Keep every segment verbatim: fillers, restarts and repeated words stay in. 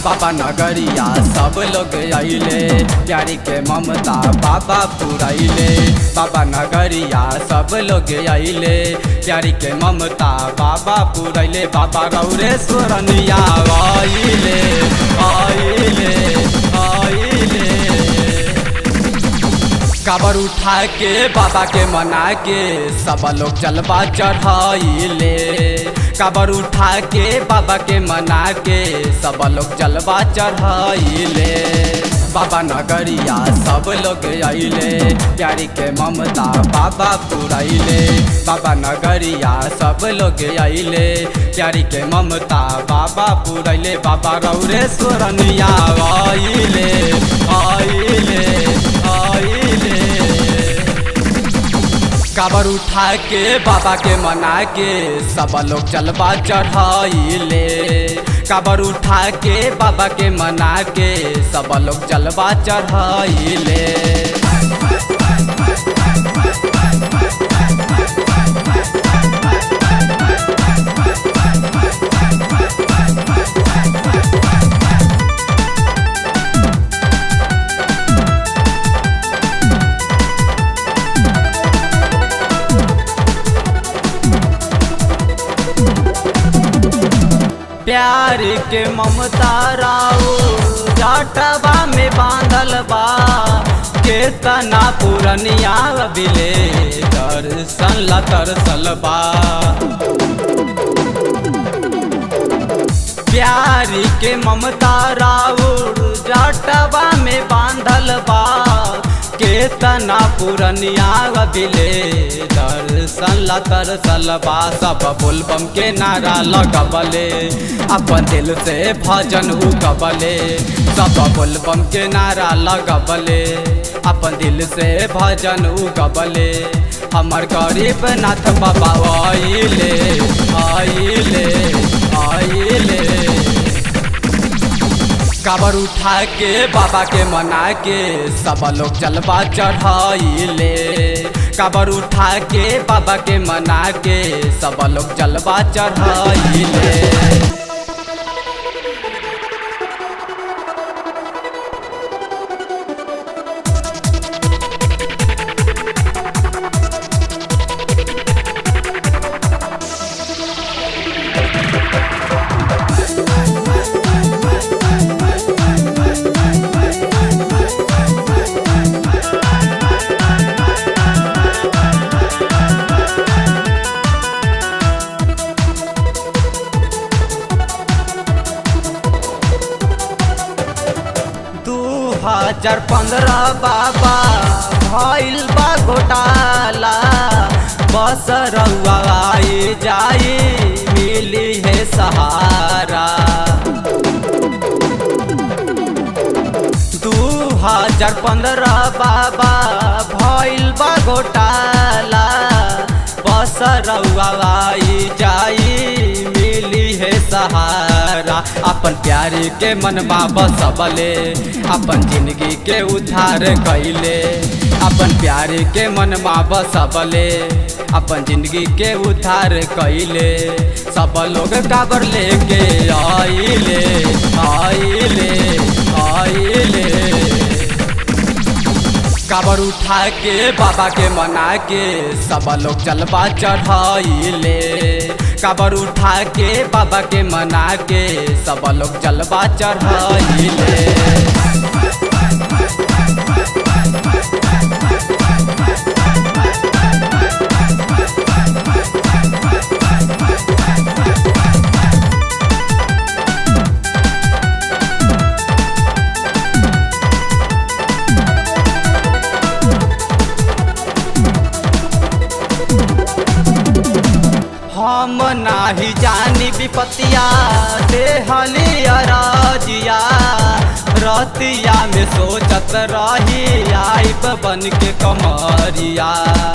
बाबा नगरिया सब लोग आइले, प्यारी के ममता बाबा पुरैले। बाबा नगरिया सब लोग आइले, प्यारी के ममता बाबा पुरैले। बाबा रौरे स्वरनिया आइले आइले आइले। काबर उठा के बाबा के मना के सब लोग जलवा चढ़ाइले। काबर उठा के बाबा के मना के सब लोग जलवा चढ़ाइले। बाबा नगरिया सब लोग आइले, प्यारी के ममता बाबा पुरैले। बाबा नगरिया सब लोग आइले, प्यारी के ममता बाबा पुरैले। बाबा रौरे स्वरनिया आइले आइले आइले। काबर उठा के बाबा के मना के सब लोग जलवा चढ़ाइले। काबर उठा के बाबा के मना के सब लोग जलवा चढ़ाइले। प्यार के ममता राउ जाटवा में बांधल बा, केतना पुरनिया बिले दर्शन ला तरसल बा। प्यार के ममता राउ जाटवा में बांधल बा, केतना पुरनिया बिले दर्शन ला तरसल बा। सब बोलबम के नारा लगबले, अपन दिल से भजन उगबले। सब बोलबम के नारा लगबले, अपन दिल से भजन उगबले। हमर गरीब नाथ बाबा आइले आइले आइले। काबर उठा के बाबा के मना के सब लोग जलवा चढ़ाइले। काबर उठा के बाबा के मना के सब लोग जलवा चढ़ाइले। हजार पंद्रह बाबा भइल बा घोटाला, बस रउआ आई जाई मिली है सहारा। दू हजार पंद्रह बाबा भइल बा घोटाला, बस रउआ आई जाई मिली है सहारा। अपन प्यारी के मनवा बसबले, अपन जिंदगी के उद्धार कैले। अपन प्यारी के मनवा बसबले, अपन जिंदगी के उद्धार कैले। सब लोग काबर लेके आइले आइले आइले। काबर उठा के बाबा के मना के सब लोग जलवा चढ़ाइले। काबर उठा के बाबा के मना के सब लोग जलवा चढ़ाइले। हम नाही जानी विपतिया देहली अराजिया, रतिया में सोचत रही आइब बन के कमरिया।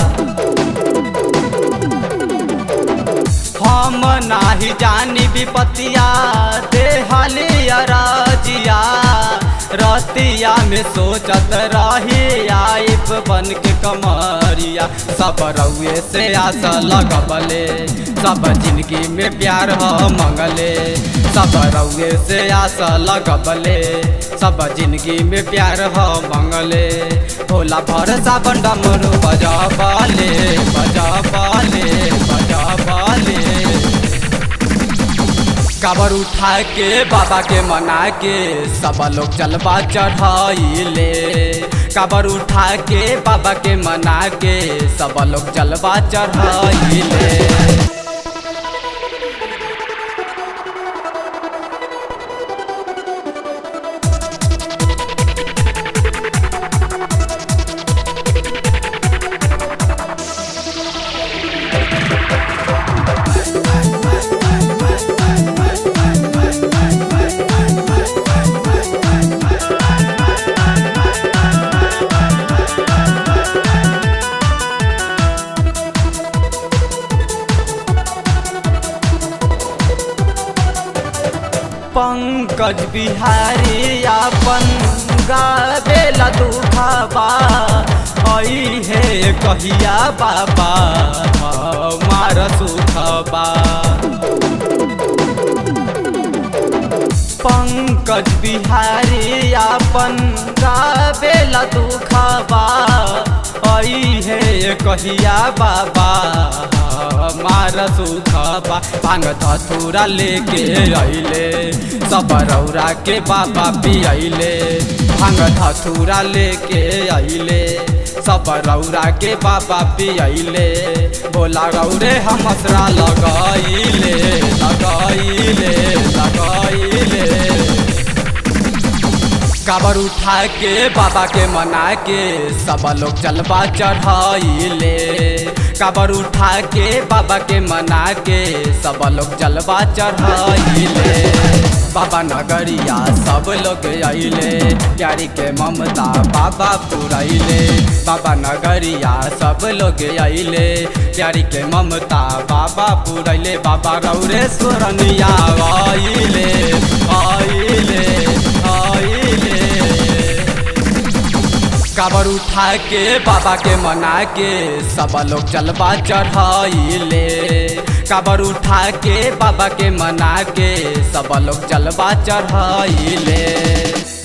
हम नाही जानी विपतिया देहली अराजिया, रतिया में सोचत रही आइब बन के कमरिया। सब रउए से आशा लगबले, सब जिंदगी में प्यार ह मंगले। सब रउए से आशा लगबले, सब जिंदगी में प्यार हो मंगले। भोला भरोसा डमरू बजाबले बजाबले बजाबले। काबर उठा के बाबा के मना के सब लोग जलवा चढ़ाइले। काबर उठा के बाबा के मना के सब लोग जलवा चढ़ाइले। पंकज बिहारी अपन गावेला दुखबा, आई है कहिया बाबा हमार सुखबा। पंकज बिहारी अपन गावेला दुखबा, आई है कहिया बाबा हमार सुखबा। भांग धतूरा लेके अइले, सब रौरा के बाबा पियले। भांग धतूरा लेके अइले, सब रौरा के बाबा पियले। बोला रौरे हम असरा लगाइले लगाइले लगाइले। काबर उठा के बाबा के मना के सब लोग जलवा चढ़ाइले। काबर उठा के बाबा के मना के सब लोग जलवा चढ़ाइले। बाबा नगरिया सब लोग आइले, प्यारी के ममता बाबा पुरैले। बाबा नगरिया सब लोग आइले, प्यारी के ममता बाबा पुरैले। बाबा रौरे सुरनिया आइले आइले आइले। काबर उठा के बाबा के मना के सब लोग जलवा चढ़ाइले। काबर उठा के बाबा के मना के सब लोग जलवा चढ़ाइले।